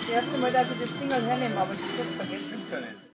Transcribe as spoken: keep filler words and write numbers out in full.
das erste Mal, dass ich das Ding hernehme, aber das ist vergessen. Gibt's ja nicht.